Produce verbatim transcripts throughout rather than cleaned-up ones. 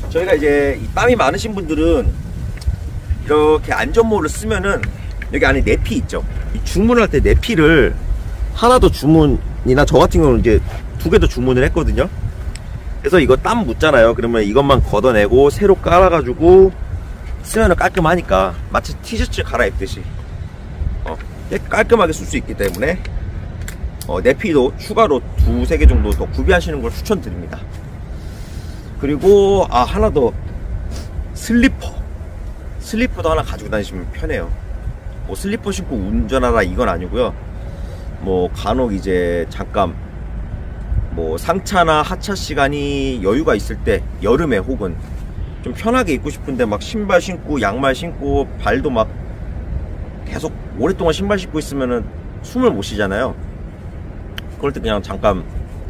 저희가 이제 이 땀이 많으신 분들은 이렇게 안전모를 쓰면은 여기 안에 내피 있죠. 이 주문할 때 내피를 하나 더 주문이나 저 같은 경우는 이제 두 개 더 주문을 했거든요. 그래서 이거 땀 묻잖아요. 그러면 이것만 걷어내고 새로 깔아가지고 쓰면은 깔끔하니까 마치 티셔츠 갈아입듯이 어, 깔끔하게 쓸 수 있기 때문에 어, 내피도 추가로 두세 개 정도 더 구비하시는 걸 추천드립니다. 그리고 아 하나 더 슬리퍼 슬리퍼도 하나 가지고 다니시면 편해요. 뭐 슬리퍼 신고 운전하라 이건 아니고요. 뭐 간혹 이제 잠깐 뭐 상차나 하차 시간이 여유가 있을 때 여름에 혹은 좀 편하게 입고 싶은데 막 신발 신고 양말 신고 발도 막 계속 오랫동안 신발 신고 있으면은 숨을 못 쉬잖아요. 그럴 때 그냥 잠깐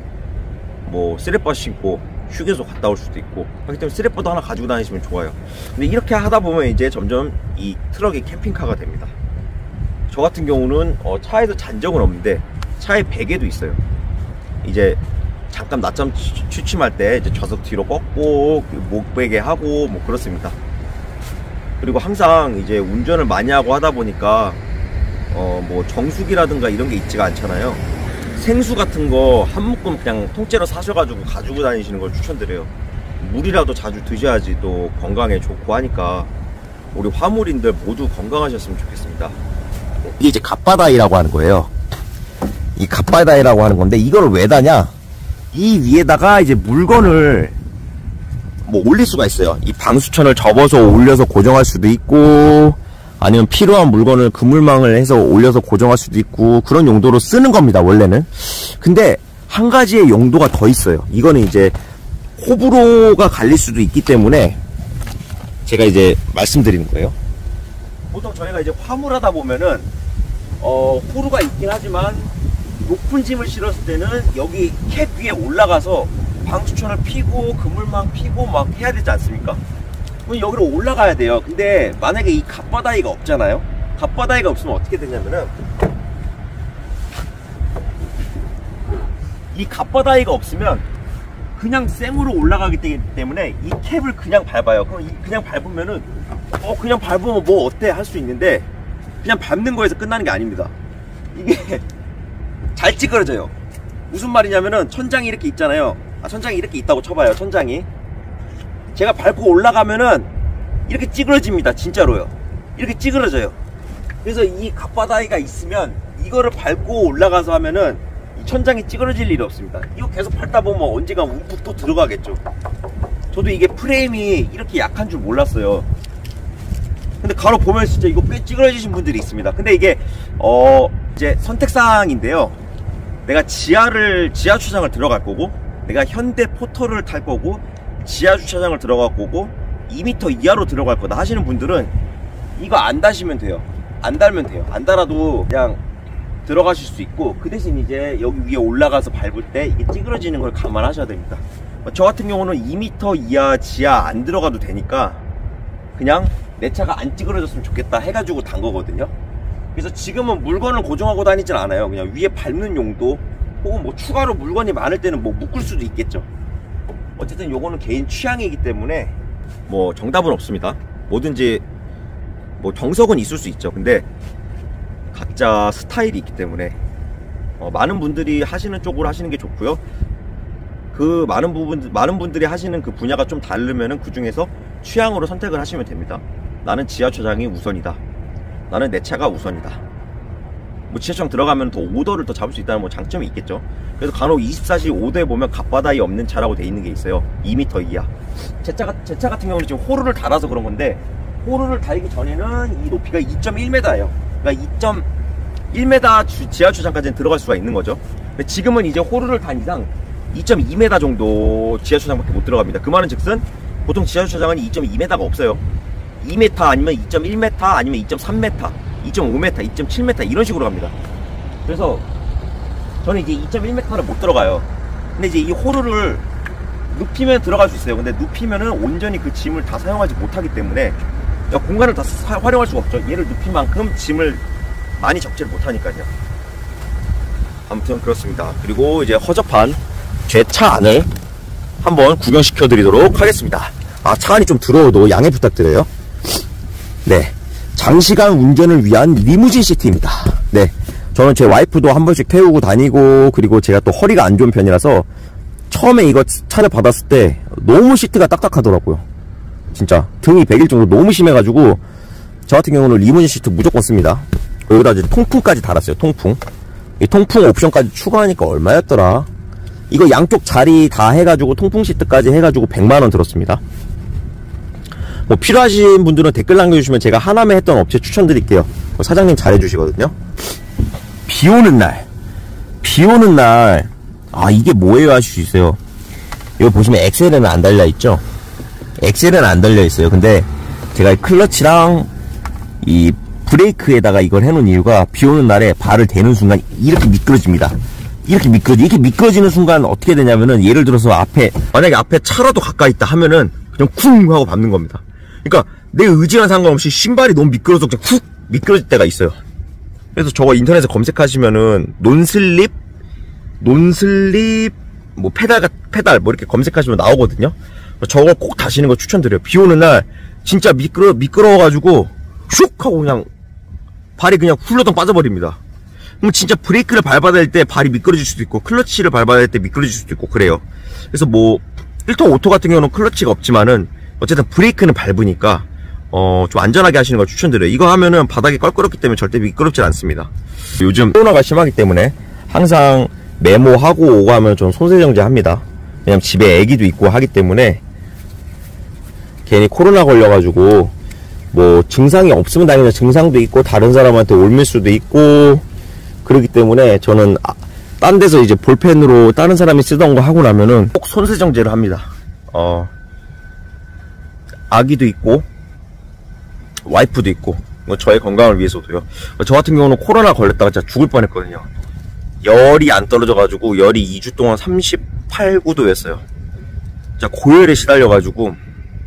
뭐 쓰레빠 신고 휴게소 갔다 올 수도 있고 하기 때문에 쓰레빠도 하나 가지고 다니시면 좋아요. 근데 이렇게 하다 보면 이제 점점 이 트럭이 캠핑카가 됩니다. 저 같은 경우는 어 차에서 잔 적은 없는데 차에 베개도 있어요. 이제 잠깐 낮잠 취침할 때 이제 좌석 뒤로 꺾고 목베개 하고 뭐 그렇습니다. 그리고 항상 이제 운전을 많이 하고 하다 보니까 어 뭐 정수기라든가 이런 게 있지가 않잖아요. 생수 같은 거 한 묶음 그냥 통째로 사셔가지고 가지고 다니시는 걸 추천드려요. 물이라도 자주 드셔야지 또 건강에 좋고 하니까 우리 화물인들 모두 건강하셨으면 좋겠습니다. 이게 이제 갓바다이라고 하는 거예요. 이 갓바다이라고 하는 건데 이거를 왜 다냐? 이 위에다가 이제 물건을 뭐 올릴 수가 있어요. 이 방수천을 접어서 올려서 고정할 수도 있고 아니면 필요한 물건을 그물망을 해서 올려서 고정할 수도 있고 그런 용도로 쓰는 겁니다, 원래는. 근데 한 가지의 용도가 더 있어요. 이거는 이제 호불호가 갈릴 수도 있기 때문에 제가 이제 말씀드리는 거예요. 보통 저희가 이제 화물하다 보면은 어 호루가 있긴 하지만 높은 짐을 실었을 때는 여기 캡 위에 올라가서 방수천을 피고 그물망 피고 막 해야 되지 않습니까? 그럼 여기로 올라가야 돼요. 근데 만약에 이 갓바다이가 없잖아요. 갓바다이가 없으면 어떻게 되냐면은 이 갓바다이가 없으면 그냥 생으로 올라가기 때문에 이 캡을 그냥 밟아요. 그럼 이 그냥 밟으면은 어 그냥 밟으면 뭐 어때 할 수 있는데 그냥 밟는 거에서 끝나는 게 아닙니다. 이게 잘 찌그러져요. 무슨 말이냐면은 천장이 이렇게 있잖아요. 아, 천장이 이렇게 있다고 쳐봐요. 천장이 제가 밟고 올라가면은 이렇게 찌그러집니다. 진짜로요. 이렇게 찌그러져요. 그래서 이 갓바다이가 있으면 이거를 밟고 올라가서 하면은 이 천장이 찌그러질 일이 없습니다. 이거 계속 밟다 보면 언젠가 움푹 또 들어가겠죠. 저도 이게 프레임이 이렇게 약한 줄 몰랐어요. 근데 간혹 보면 진짜 이거 꽤 찌그러지신 분들이 있습니다. 근데 이게 어 이제 선택사항인데요. 내가 지하를 지하 주차장을 들어갈 거고 내가 현대 포터를 탈 거고 지하 주차장을 들어갈 거고 이 미터 이하로 들어갈 거다 하시는 분들은 이거 안 다시면 돼요. 안 달면 돼요. 안 달아도 그냥 들어가실 수 있고 그 대신 이제 여기 위에 올라가서 밟을 때 이게 찌그러지는 걸 감안하셔야 됩니다. 저 같은 경우는 이 미터 이하 지하 안 들어가도 되니까 그냥 내 차가 안 찌그러졌으면 좋겠다 해가지고 단 거거든요. 그래서 지금은 물건을 고정하고 다니진 않아요. 그냥 위에 밟는 용도 혹은 뭐 추가로 물건이 많을 때는 뭐 묶을 수도 있겠죠. 어쨌든 요거는 개인 취향이기 때문에 뭐 정답은 없습니다. 뭐든지 뭐 정석은 있을 수 있죠. 근데 각자 스타일이 있기 때문에 어 많은 분들이 하시는 쪽으로 하시는 게 좋고요. 그 많은 부분 많은 분들이 하시는 그 분야가 좀 다르면은 그 중에서 취향으로 선택을 하시면 됩니다. 나는 지하주차장이 우선이다. 나는 내 차가 우선이다. 뭐 지하주차장 들어가면 더 오더를 더 잡을 수 있다는 뭐 장점이 있겠죠. 그래서 간혹 이십사 시 오더에 보면 갓바다이 없는 차라고 돼 있는 게 있어요. 이 미터 이하. 제 차, 제 차 같은 경우는 지금 호루를 달아서 그런 건데 호루를 달기 전에는 이 높이가 이 점 일 미터예요. 그러니까 이 점 일 미터 주, 지하주차장까지는 들어갈 수가 있는 거죠. 근데 지금은 이제 호루를 단 이상 이 점 이 미터 정도 지하주차장밖에 못 들어갑니다. 그 말은 즉슨 보통 지하주차장은 이 점 이 미터가 없어요. 이 미터 아니면 이 점 일 미터 아니면 이 점 삼 미터, 이 점 오 미터, 이 점 칠 미터 이런 식으로 갑니다. 그래서 저는 이제 이 점 일 미터를 못 들어가요. 근데 이제 이 호루를 눕히면 들어갈 수 있어요. 근데 눕히면은 온전히 그 짐을 다 사용하지 못하기 때문에 공간을 다 사, 활용할 수가 없죠. 얘를 눕힌 만큼 짐을 많이 적재를 못하니까요. 아무튼 그렇습니다. 그리고 이제 허접한 제 차 안을 한번 구경시켜 드리도록 하겠습니다. 아, 차 안이 좀 더러워도 양해 부탁드려요. 네, 장시간 운전을 위한 리무진 시트입니다. 네, 저는 제 와이프도 한 번씩 태우고 다니고, 그리고 제가 또 허리가 안 좋은 편이라서 처음에 이거 차를 받았을 때 너무 시트가 딱딱하더라고요. 진짜 등이 베길 정도로 너무 심해가지고 저 같은 경우는 리무진 시트 무조건 씁니다. 여기다 이제 통풍까지 달았어요. 통풍. 이 통풍 옵션까지 추가하니까 얼마였더라? 이거 양쪽 자리 다 해가지고 통풍 시트까지 해가지고 백만 원 들었습니다. 뭐 필요하신 분들은 댓글 남겨주시면 제가 하남에 했던 업체 추천드릴게요. 사장님 잘해주시거든요. 비 오는 날, 비 오는 날, 아, 이게 뭐예요 하실 수 있어요. 이거 보시면 엑셀에는 안 달려있죠? 엑셀은 안 달려있어요. 근데 제가 이 클러치랑 이 브레이크에다가 이걸 해놓은 이유가 비 오는 날에 발을 대는 순간 이렇게 미끄러집니다. 이렇게 미끄러지, 이렇게 미끄러지는 순간 어떻게 되냐면은, 예를 들어서 앞에, 만약에 앞에 차라도 가까이 있다 하면은 그냥 쿵 하고 밟는 겁니다. 그러니까 내 의지랑 상관없이 신발이 너무 미끄러져서 그냥 쿡 미끄러질 때가 있어요. 그래서 저거 인터넷에 검색하시면은 논슬립, 논슬립, 뭐 페달, 페달 뭐 이렇게 검색하시면 나오거든요. 저걸 꼭 다시는 거 추천드려요. 비 오는 날 진짜 미끄러, 미끄러워가지고 슉 하고 그냥 발이 그냥 훌러덩 빠져버립니다. 그럼 진짜 브레이크를 밟아야 될 때 발이 미끄러질 수도 있고, 클러치를 밟아야 될 때 미끄러질 수도 있고 그래요. 그래서 뭐 일 톤 오토 같은 경우는 클러치가 없지만은 어쨌든 브레이크는 밟으니까 어, 좀 안전하게 하시는 걸 추천드려요. 이거 하면은 바닥이 껄끄럽기 때문에 절대 미끄럽지 않습니다. 요즘 코로나가 심하기 때문에 항상 메모하고 오고 하면 좀 손세정제 합니다. 왜냐면 집에 애기도 있고 하기 때문에 괜히 코로나 걸려가지고 뭐 증상이 없으면 당연히 증상도 있고 다른 사람한테 옮을 수도 있고 그렇기 때문에 저는 아, 딴 데서 이제 볼펜으로 다른 사람이 쓰던 거 하고 나면은 꼭 손세정제를 합니다. 어, 아기도 있고 와이프도 있고 뭐 저의 건강을 위해서도요. 저 같은 경우는 코로나 걸렸다가 진짜 죽을 뻔했거든요. 열이 안 떨어져가지고 열이 이 주 동안 삼십팔, 구 도였어요. 진짜 고열에 시달려가지고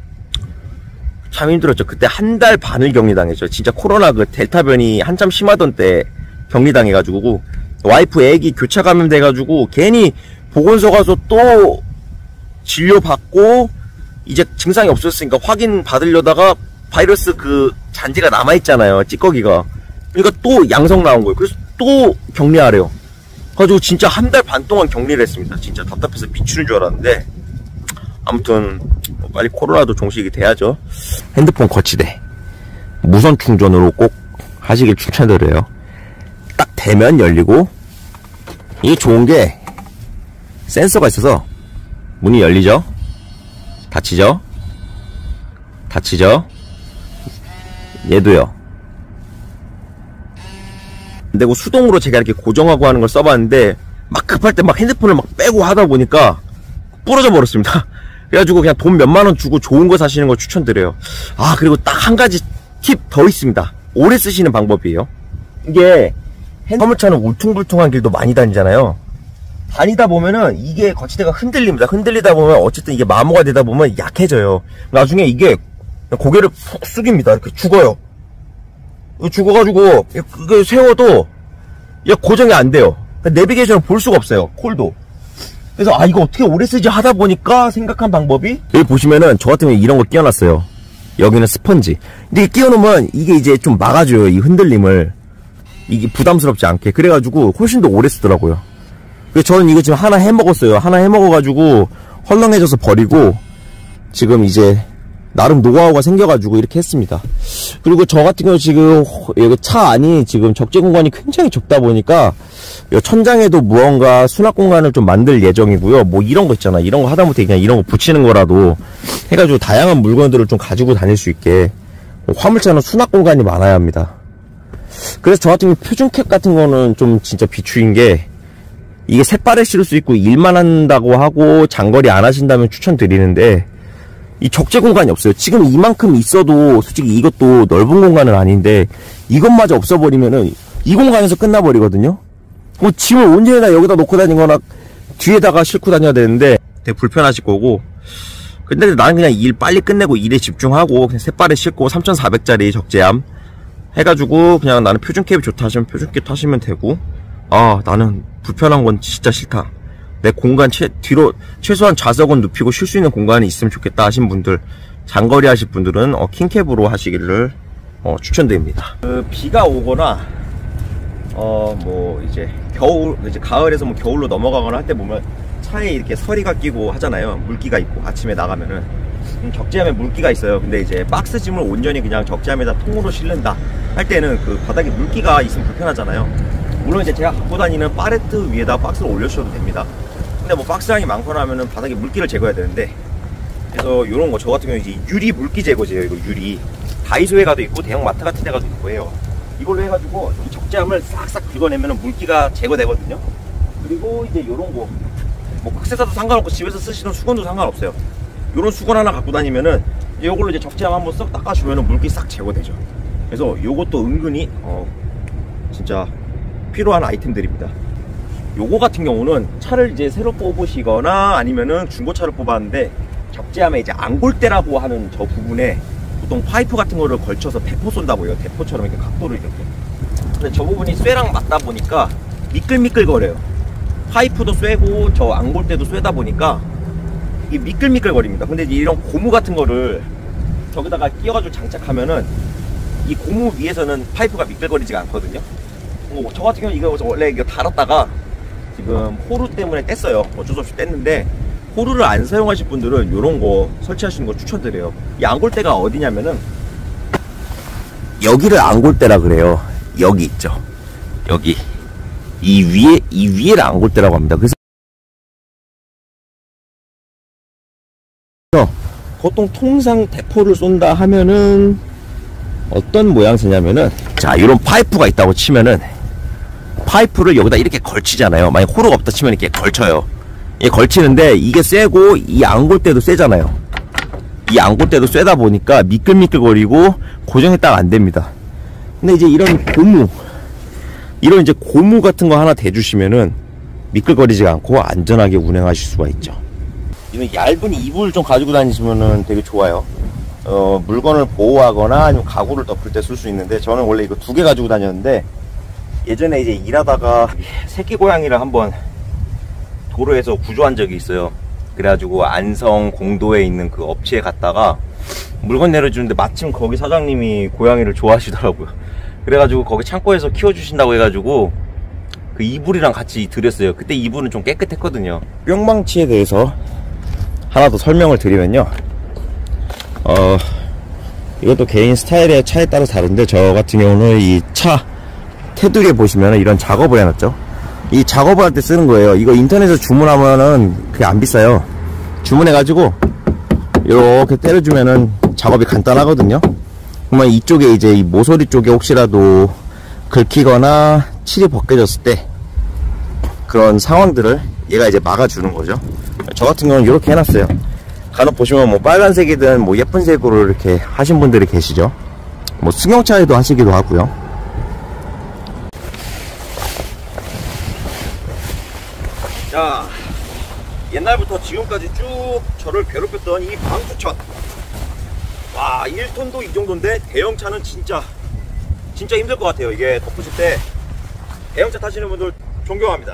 참 힘들었죠. 그때 한 달 반을 격리당했죠. 진짜 코로나 그 델타 변이 한참 심하던 때 격리당해가지고 와이프 애기 교차 감염돼가지고 괜히 보건소 가서 또 진료받고 이제 증상이 없었으니까 확인 받으려다가 바이러스 그 잔재가 남아있잖아요. 찌꺼기가. 그러니까 또 양성 나온 거예요. 그래서 또 격리하래요. 그래가지고 진짜 한 달 반 동안 격리를 했습니다. 진짜 답답해서 미치는 줄 알았는데 아무튼 빨리 코로나도 종식이 돼야죠. 핸드폰 거치대 무선 충전으로 꼭 하시길 추천드려요. 딱 대면 열리고, 이게 좋은게 센서가 있어서 문이 열리죠, 닫히죠, 닫히죠. 얘도요. 근데 그 수동으로 제가 이렇게 고정하고 하는 걸 써봤는데 막 급할 때 막 핸드폰을 막 빼고 하다 보니까 부러져 버렸습니다. 그래가지고 그냥 돈 몇만 원 주고 좋은 거 사시는 걸 추천드려요. 아, 그리고 딱 한 가지 팁 더 있습니다. 오래 쓰시는 방법이에요. 이게 화물차는 울퉁불퉁한 길도 많이 다니잖아요. 다니다 보면은 이게 거치대가 흔들립니다. 흔들리다 보면 어쨌든 이게 마모가 되다 보면 약해져요. 나중에 이게 고개를 푹 숙입니다. 이렇게 죽어요. 죽어가지고 이거 세워도 얘 고정이 안 돼요. 내비게이션을 볼 수가 없어요. 콜도. 그래서 아, 이거 어떻게 오래 쓰지 하다 보니까 생각한 방법이, 여기 보시면은 저 같은 경우 이런 거 끼워놨어요. 여기는 스펀지. 근데 끼워놓으면 이게 이제 좀 막아줘요, 이 흔들림을. 이게 부담스럽지 않게. 그래가지고 훨씬 더 오래 쓰더라고요. 그래서 저는 이거 지금 하나 해먹었어요. 하나 해먹어가지고 헐렁해져서 버리고 지금 이제 나름 노하우가 생겨가지고 이렇게 했습니다. 그리고 저 같은 경우 지금 여기 차 안이 지금 적재 공간이 굉장히 좁다 보니까 이 천장에도 무언가 수납 공간을 좀 만들 예정이고요. 뭐 이런 거 있잖아. 이런 거 하다못해 그냥 이런 거 붙이는 거라도 해가지고 다양한 물건들을 좀 가지고 다닐 수 있게. 화물차는 수납 공간이 많아야 합니다. 그래서 저 같은 경우 표준캡 같은 거는 좀 진짜 비추인 게, 이게 셋발에 실을 수 있고 일만 한다고 하고 장거리 안 하신다면 추천드리는데, 이 적재 공간이 없어요. 지금 이만큼 있어도 솔직히 이것도 넓은 공간은 아닌데 이것마저 없어버리면은 이 공간에서 끝나버리거든요. 뭐 짐을 언제나 여기다 놓고 다니거나 뒤에다가 싣고 다녀야 되는데 되게 불편하실 거고. 근데 나는 그냥 일 빨리 끝내고 일에 집중하고 그냥 셋발에 싣고 삼천사백 짜리 적재함 해가지고 그냥 나는 표준캡이 좋다 하시면 표준캡 타시면 되고, 아 나는 불편한 건 진짜 싫다, 내 공간 최, 뒤로 최소한 좌석은 눕히고 쉴 수 있는 공간이 있으면 좋겠다 하신 분들, 장거리 하실 분들은 어, 킹캡으로 하시기를 어, 추천드립니다. 그 비가 오거나 어 뭐 이제 겨울 이제 가을에서 뭐 겨울로 넘어가거나 할 때 보면 차에 이렇게 서리가 끼고 하잖아요. 물기가 있고 아침에 나가면은 음, 적재함에 물기가 있어요. 근데 이제 박스 짐을 온전히 그냥 적재함에다 통으로 실는다 할 때는 그 바닥에 물기가 있으면 불편하잖아요. 물론 이제 제가 갖고 다니는 팔레트 위에다 박스를 올려주셔도 됩니다. 근데 뭐 박스량이 많거나 하면은 바닥에 물기를 제거해야 되는데, 그래서 요런 거 저 같은 경우는 이제 유리 물기 제거제예요. 이거 유리 다이소에 가도 있고 대형 마트 같은 데 가도 있고 해요. 이걸로 해가지고 이 적재함을 싹싹 긁어내면 물기가 제거되거든요. 그리고 이제 요런 거 뭐 흑세사도 상관없고 집에서 쓰시는 수건도 상관없어요. 요런 수건 하나 갖고 다니면은 이제 요걸로 이제 적재함 한번 쓱 닦아주면은 물기 싹 제거되죠. 그래서 요것도 은근히 어 진짜 필요한 아이템들입니다. 요거 같은 경우는 차를 이제 새로 뽑으시거나 아니면은 중고차를 뽑았는데 적재함에 이제 안골대라고 하는 저 부분에 보통 파이프 같은 거를 걸쳐서 대포 쏜다고 해요. 대포처럼 이렇게 각도를 이렇게. 근데 저 부분이 쇠랑 맞다 보니까 미끌미끌거려요. 파이프도 쇠고 저 안골대도 쇠다 보니까 이게 미끌미끌거립니다. 근데 이제 이런 고무 같은 거를 저기다가 끼워가지고 장착하면은 이 고무 위에서는 파이프가 미끌거리지가 않거든요. 뭐 저 같은 경우 이거 원래 이거 달았다가 지금 호루 때문에 뗐어요. 어쩔 수 없이 뗐는데, 호루를 안 사용하실 분들은 이런 거 설치하시는 거 추천드려요. 이 안골대가 어디냐면은 여기를 안골대라 그래요. 여기 있죠. 여기 이 위에 이 위에를 안골대라고 합니다. 그래서 보통 통상 대포를 쏜다 하면은 어떤 모양새냐면은, 자, 이런 파이프가 있다고 치면은 파이프를 여기다 이렇게 걸치잖아요. 만약 호루가 없다 치면 이렇게 걸쳐요. 이게 걸치는데 이게 세고 이 안골대도 세잖아요. 이 안골대도 세다 보니까 미끌미끌거리고 고정이 딱 안 됩니다. 근데 이제 이런 고무, 이런 이제 고무 같은 거 하나 대주시면은 미끌거리지 않고 안전하게 운행하실 수가 있죠. 이런 얇은 이불 좀 가지고 다니시면은 되게 좋아요. 어, 물건을 보호하거나 아니면 가구를 덮을 때 쓸 수 있는데, 저는 원래 이거 두 개 가지고 다녔는데, 예전에 이제 일하다가 새끼 고양이를 한번 도로에서 구조한 적이 있어요. 그래가지고 안성 공도에 있는 그 업체에 갔다가 물건 내려주는데 마침 거기 사장님이 고양이를 좋아하시더라고요. 그래가지고 거기 창고에서 키워주신다고 해가지고 그 이불이랑 같이 드렸어요. 그때 이불은 좀 깨끗했거든요. 뿅망치에 대해서 하나 더 설명을 드리면요, 어 이것도 개인 스타일의 차에 따라 다른데, 저 같은 경우는 이 차 테두리에 보시면 이런 작업을 해놨죠. 이 작업을 할 때 쓰는 거예요. 이거 인터넷에서 주문하면은 그게 안 비싸요. 주문해가지고 이렇게 때려주면은 작업이 간단하거든요. 그러면 이쪽에 이제 이 모서리 쪽에 혹시라도 긁히거나 칠이 벗겨졌을 때 그런 상황들을 얘가 이제 막아주는 거죠. 저 같은 경우는 이렇게 해놨어요. 간혹 보시면 뭐 빨간색이든 뭐 예쁜 색으로 이렇게 하신 분들이 계시죠. 뭐 승용차에도 하시기도 하고요. 자, 옛날부터 지금까지 쭉 저를 괴롭혔던 이 방수천. 와, 일 톤도 이 정도인데 대형차는 진짜 진짜 힘들 것 같아요. 이게 덮으실 때 대형차 타시는 분들 존경합니다.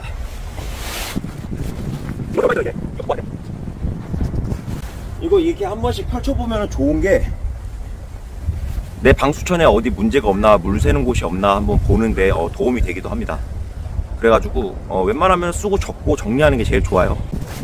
이거 이렇게 한 번씩 펼쳐보면 좋은 게, 내 방수천에 어디 문제가 없나, 물 새는 곳이 없나 한번 보는데 어, 도움이 되기도 합니다. 그래가지고 어, 웬만하면 쓰고 접고 정리하는 게 제일 좋아요.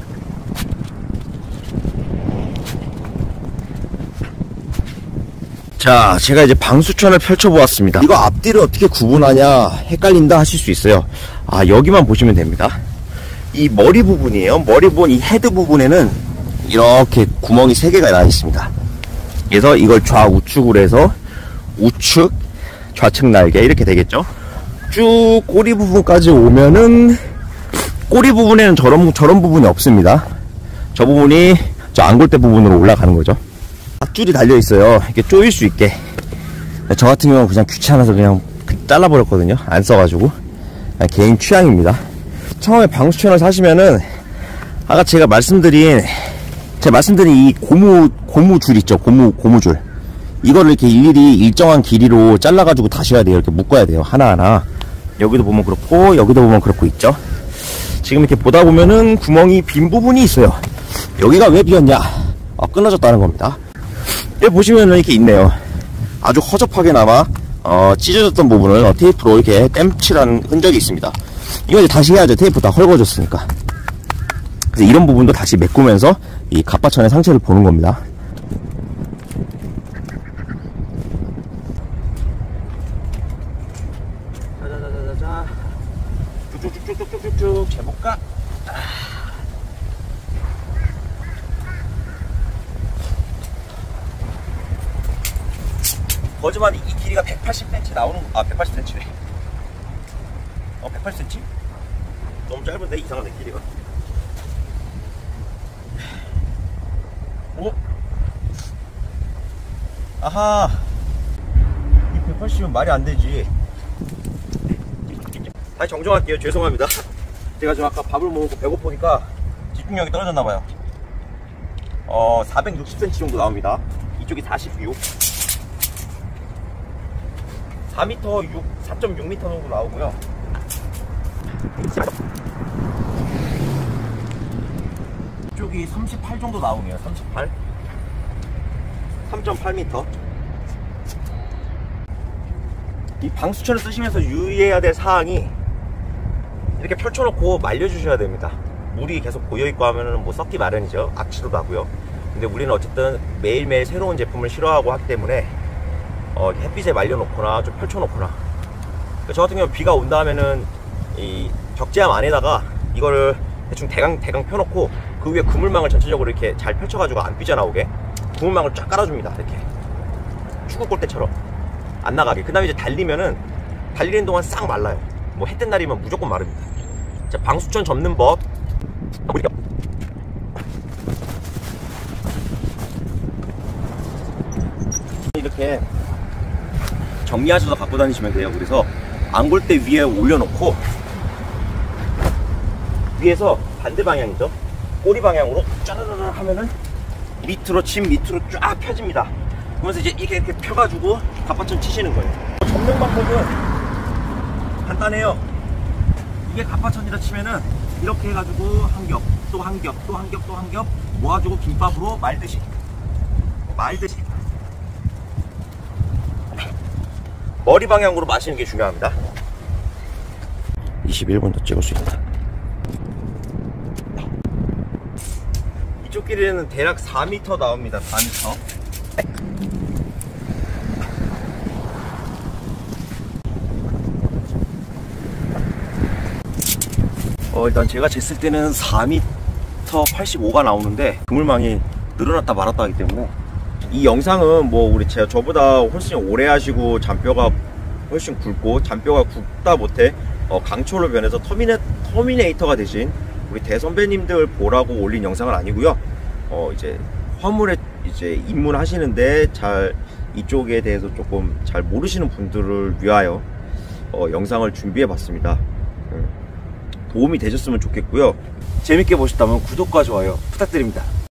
자, 제가 이제 방수천을 펼쳐보았습니다. 이거 앞뒤를 어떻게 구분하냐 헷갈린다 하실 수 있어요. 아, 여기만 보시면 됩니다. 이 머리 부분이에요. 머리 부분, 이 헤드 부분에는 이렇게 구멍이 세 개가 나 있습니다. 그래서 이걸 좌우측으로 해서 우측, 좌측 날개 이렇게 되겠죠. 쭉 꼬리 부분까지 오면은 꼬리 부분에는 저런, 저런 부분이 없습니다. 저 부분이 저 안골대 부분으로 올라가는 거죠. 앞줄이 달려 있어요. 이렇게 조일 수 있게. 저 같은 경우는 그냥 귀찮아서 그냥 잘라버렸거든요. 안 써가지고. 개인 취향입니다. 처음에 방수천을 사시면은 아까 제가 말씀드린 제가 말씀드린 이 고무 고무줄 있죠. 고무 고무줄. 이거를 이렇게 일일이 일정한 길이로 잘라가지고 다셔야 돼요. 이렇게 묶어야 돼요. 하나하나. 여기도 보면 그렇고 여기도 보면 그렇고 있죠. 지금 이렇게 보다 보면은 구멍이 빈 부분이 있어요. 여기가 왜 비었냐? 아, 끊어졌다는 겁니다. 여기 보시면은 이렇게 있네요. 아주 허접하게나마 어, 찢어졌던 부분을 어, 테이프로 이렇게 땜칠한 흔적이 있습니다. 이거 이제 다시 해야죠. 테이프 다 헐거졌으니까. 그래서 이런 부분도 다시 메꾸면서 이 갑바천의 상태를 보는 겁니다. 자자자자자 쭉쭉쭉쭉쭉쭉쭉 재볼까? 거짓말, 이 길이가 백팔십 센티미터 나오는, 아, 백팔십 센티미터. 어, 백팔십 센티미터? 너무 짧은데, 이상한데, 길이가. 오? 아하. 이 백팔십은 말이 안 되지. 다시 정정할게요. 죄송합니다. 제가 좀 아까 밥을 먹고 배고프니까 집중력이 떨어졌나봐요. 어, 사백육십 센티미터 정도 나옵니다. 이쪽이 사십육. 사 미터 육, 사 점 육 미터 정도 나오고요. 이쪽이 삼십팔 정도 나오네요. 삼십팔. 삼 점 팔 미터. 이 방수천을 쓰시면서 유의해야 될 사항이 이렇게 펼쳐놓고 말려주셔야 됩니다. 물이 계속 고여있고 하면은 뭐 썩기 마련이죠. 악취도 나고요. 근데 우리는 어쨌든 매일매일 새로운 제품을 싫어하고 하기 때문에 어, 햇빛에 말려놓거나 좀 펼쳐놓거나. 저 같은 경우 비가 온다 하면은 이 벽제함 안에다가 이거를 대충 대강 대강 펴놓고 그 위에 그물망을 전체적으로 이렇게 잘 펼쳐가지고 안 삐져나오게 그물망을 쫙 깔아줍니다. 이렇게 축구 골대처럼 안 나가게. 그 다음에 이제 달리면은 달리는 동안 싹 말라요. 뭐 햇빛 날이면 무조건 마릅니다. 자, 방수천 접는 법. 이렇게 정리하셔서 갖고 다니시면 돼요. 그래서 안골대 위에 올려놓고 위에서 반대 방향이죠. 꼬리 방향으로 짜르르르 하면은 밑으로 침 밑으로 쫙 펴집니다. 그러면서 이제 이렇게 이렇게 펴가지고 갑바천 치시는 거예요. 접는 방법은 간단해요. 이게 갑바천이라 치면은 이렇게 해가지고 한 겹, 또 한 겹, 또 한 겹, 또 한 겹 모아주고 김밥으로 말듯이 말듯이 머리 방향으로 마시는 게 중요합니다. 이십일 분 더 찍을 수 있다. 이쪽 길이는 대략 사 미터 나옵니다. 사 미터. 어, 일단 제가 쟀을 때는 사 미터 팔십오가 나오는데 그물망이 늘어났다 말았다 하기 때문에 이 영상은 뭐 우리 제가 저보다 훨씬 오래 하시고 잔뼈가 훨씬 굵고 잔뼈가 굵다 못해 어, 강철로 변해서 터미네, 터미네이터가 되신 우리 대선배님들 보라고 올린 영상은 아니고요. 어, 이제 화물에 이제 입문하시는데 잘 이쪽에 대해서 조금 잘 모르시는 분들을 위하여 어, 영상을 준비해 봤습니다. 도움이 되셨으면 좋겠고요. 재밌게 보셨다면 구독과 좋아요 부탁드립니다.